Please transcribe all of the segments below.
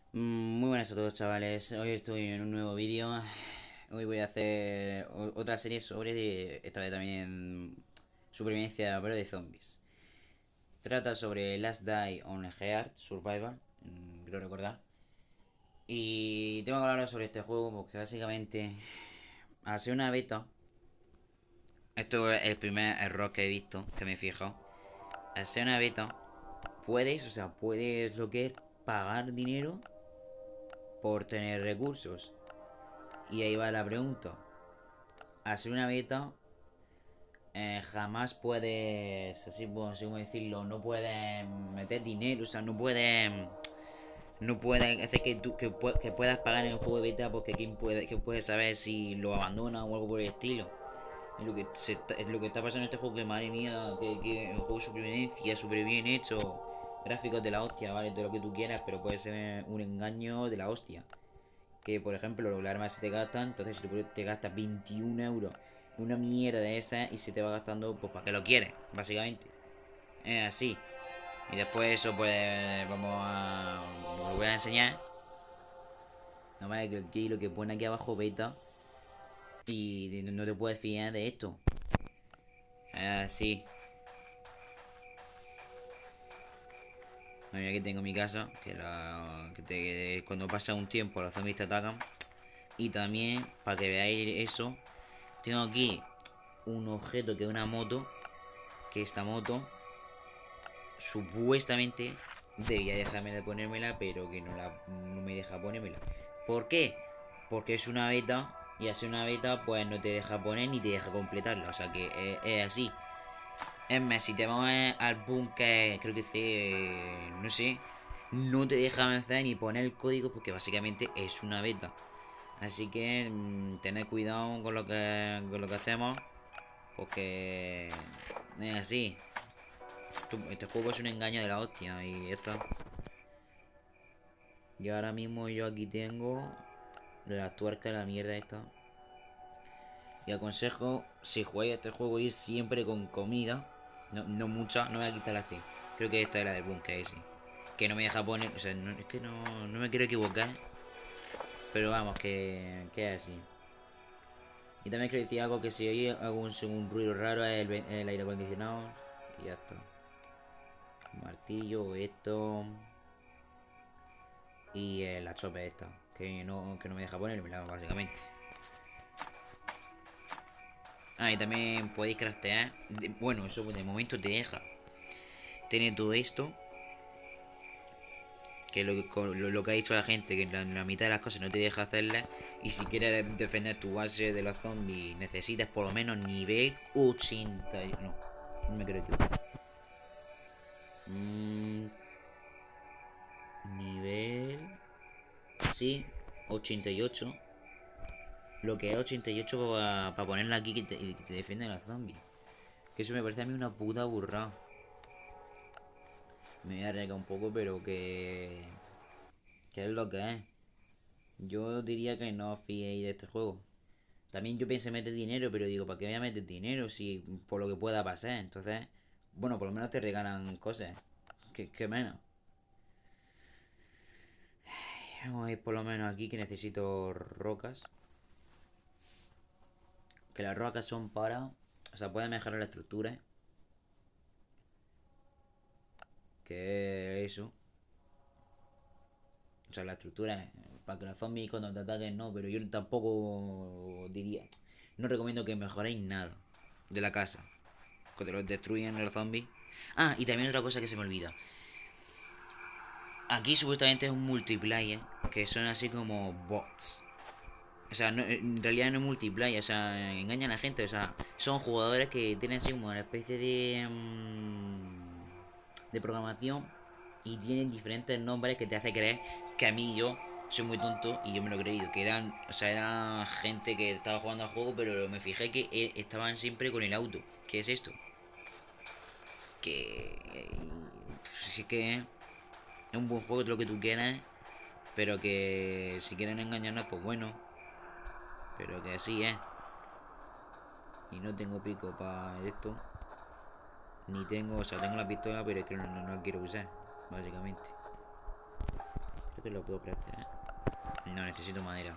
Muy buenas a todos, chavales. Hoy estoy en un nuevo vídeo. Hoy voy a hacer otra serie sobre, esta vez también, supervivencia, pero de zombies. Trata sobre Last Die on Earth Survival, creo recordar. Y tengo que hablar sobre este juego porque básicamente, al ser una beta, esto es el primer error que he visto, que me he fijado. Al ser una beta, puedes lo que es pagar dinero por tener recursos. Y ahí va la pregunta. Al ser una beta, jamás puedes, así como decirlo, no puedes meter dinero, o sea, no puedes hacer que puedas pagar en el juego de beta porque quién puede saber si lo abandona o algo por el estilo. Es lo que está pasando en este juego, que madre mía, que el juego de supervivencia, súper bien hecho, gráficos de la hostia, vale, todo lo que tú quieras, pero puede ser un engaño de la hostia. Que por ejemplo las armas se te gastan, entonces si te gastas 21 euros en una mierda de esa y se te va gastando pues para que lo quieres, básicamente. Es así. Y después eso pues lo voy a enseñar. No vale que aquí lo que pone aquí abajo beta y no te puedes fiar de esto. Es así. Bueno, aquí tengo mi casa, cuando pasa un tiempo los zombies te atacan. Y también, para que veáis eso, tengo aquí un objeto que es una moto, que esta moto supuestamente debía dejarme de ponérmela, pero que no me deja ponérmela. ¿Por qué? Porque es una beta y al ser una beta pues no te deja poner ni te deja completarla. O sea que es así. Es más, si te vamos al búnker, creo que no sé, no te deja avanzar ni poner el código porque básicamente es una beta. Así que tened cuidado con lo que hacemos porque es así. Este juego es un engaño de la hostia y esto. Y ahora mismo yo aquí tengo de las tuercas, la mierda esta. Y aconsejo, si jugáis a este juego, ir siempre con comida. No mucha, no voy a quitar la C. Creo que esta es la del búnker ese. Que no me deja poner, o sea, es que no me quiero equivocar. Pero vamos, que es así. Y también quiero decir algo, que si oye un ruido raro es el aire acondicionado. Y ya está. Un martillo, esto. Y la chope esta. Que no me deja ponérmela, básicamente. Ah, y también podéis craftear. Bueno, eso de momento te deja. Tiene todo esto. Que lo que ha dicho la gente, que la mitad de las cosas no te deja hacerlas. Y si quieres defender tu base de los zombies, necesitas por lo menos nivel 80. No me quiero equivocar. Mm, nivel. Sí, 88. Lo que es 88 para ponerla aquí que te defiende a los zombies. Que eso me parece a mí una puta burrada. Me voy a arriesgar un poco, pero que es lo que es. Yo diría que no os fiéis de este juego. También yo pensé meter dinero, pero digo, ¿para qué voy a meter dinero si por lo que pueda pasar? Entonces, bueno, por lo menos te regalan cosas. ¿Qué menos? Vamos a ir por lo menos aquí, que necesito rocas. Que las rocas son para... O sea, pueden mejorar la estructura. Que eso. O sea, la estructura para que los zombies cuando te ataquen no, pero yo tampoco diría... No recomiendo que mejoréis nada de la casa. Cuando los destruyen los zombies. Ah, y también otra cosa que se me olvida. Aquí supuestamente es un multiplayer, que son así como bots. O sea, en realidad no es multiplayer, o sea, engañan a la gente. O sea, son jugadores que tienen así como una especie de programación y tienen diferentes nombres que te hace creer que a mí yo soy muy tonto y yo me lo he creído. Que eran, o sea, eran gente que estaba jugando al juego, pero me fijé que estaban siempre con el auto. ¿Qué es esto? Que... Si es que es un buen juego, todo lo que tú quieras, pero que si quieren engañarnos, pues bueno. Pero que así es. Y no tengo pico para esto. Ni tengo, o sea, tengo la pistola, pero es que no la quiero usar, básicamente. Creo que lo puedo craftear. No, necesito madera.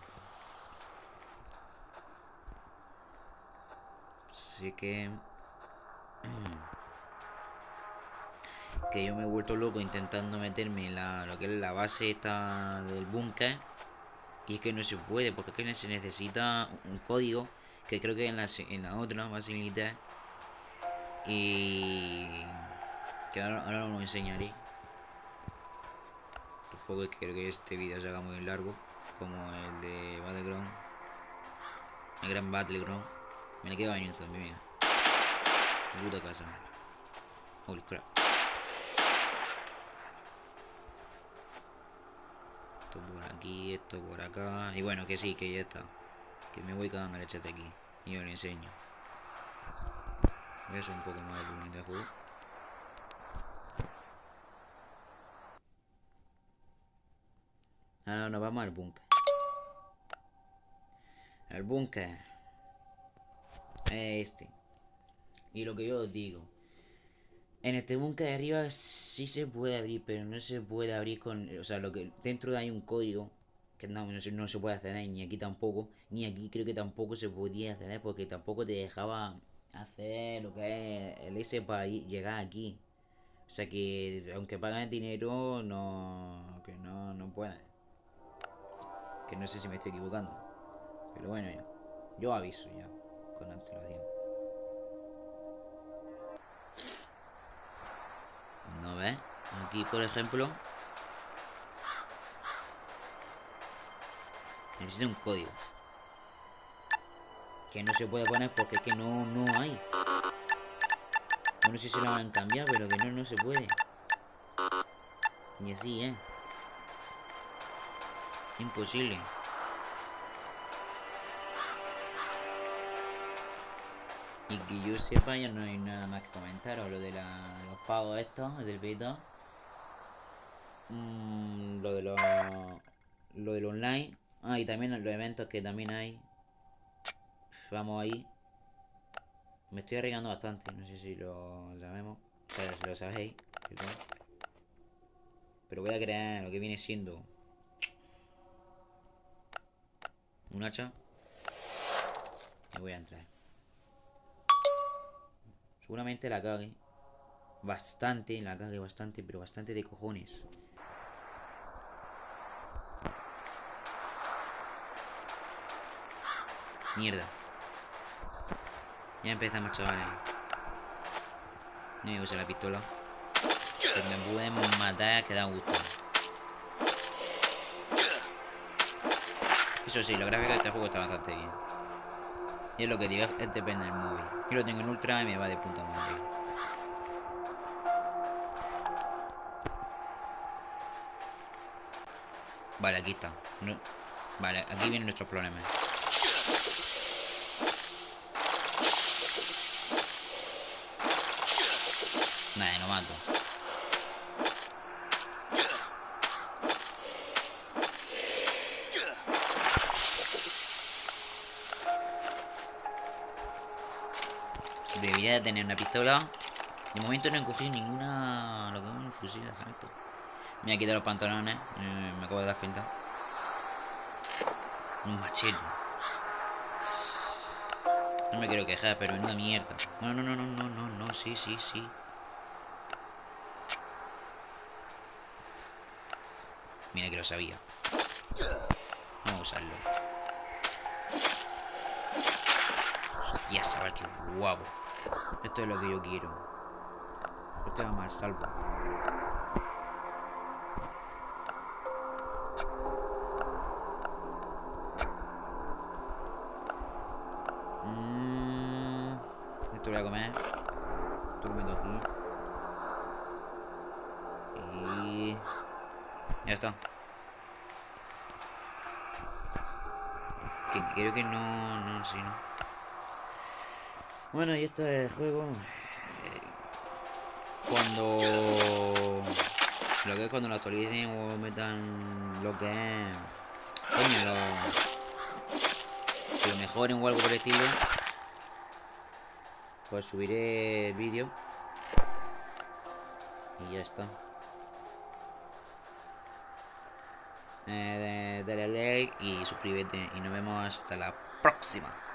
Así que... que yo me he vuelto loco intentando meterme en lo que es la base esta del búnker. Y es que no se puede, porque es que se necesita un código que creo que en la otra base militar. Y que ahora os lo enseñaré. Tampoco es que creo que este vídeo se haga muy largo, como el de Battleground, el gran Battleground. Me le queda venir un zombie, mira. Puta casa. Holy crap. Esto por aquí, esto por acá. Y bueno, que sí, que ya está. Que me voy cagando leche de aquí. Y yo le enseño. Voy a hacer un poco más de volumen de juego. Ahora nos vamos al búnker. Al búnker. Este. Y lo que yo os digo. En este búnker de arriba sí se puede abrir, pero no se puede abrir con... O sea, lo que dentro de hay un código que no se puede acceder, ni aquí tampoco. Ni aquí creo que tampoco se podía acceder porque tampoco te dejaba hacer lo que es el S para llegar aquí. O sea que aunque pagan dinero, que no pueden. Que no sé si me estoy equivocando. Pero bueno, yo aviso ya con antelación. ¿No ves? Aquí, por ejemplo, necesito un código. Que no se puede poner porque es que no hay. No sé si se lo van a cambiar, pero que no se puede. Y así, imposible. Y que yo sepa, ya no hay nada más que comentar. O lo de los pagos estos, del beta. Lo de lo del online. Ah, y también los eventos que también hay. Vamos ahí. Me estoy arriesgando bastante. No sé si lo sabemos. O sea, si lo sabéis. Perdón. Pero voy a crear lo que viene siendo un hacha. Y voy a entrar. Seguramente la cague. Bastante, la cague bastante, pero bastante de cojones. Mierda. Ya empezamos, chavales. No me usa la pistola. Pero me pueden matar que da gusto. Eso sí, los gráficos de este juego está bastante bien. Y es lo que digo, es depende del móvil. Yo lo tengo en ultra y me va de punta madre. Vale, aquí está. No. Vale, aquí vienen nuestros problemas. Nada, no mato. Debería de tener una pistola. De momento no he cogido ninguna... Lo que es un fusil de asalto. Me voy a quitar los pantalones. Me acabo de dar cuenta. Un machete. No me quiero quejar, pero menuda mierda. No, sí. Mira que lo sabía. Vamos a usarlo. Hostia, chaval, qué guapo. Esto es lo que yo quiero. Esto va más salvo. Esto lo voy a comer. Esto lo meto aquí. Y... ya está. Que creo que no, sí, no. Bueno, y esto es el juego. Cuando... Lo que es cuando lo actualicen o metan lo que es... Coño, que lo mejoren o algo por el estilo. Pues subiré el vídeo. Y ya está. Dale like y suscríbete. Y nos vemos hasta la próxima.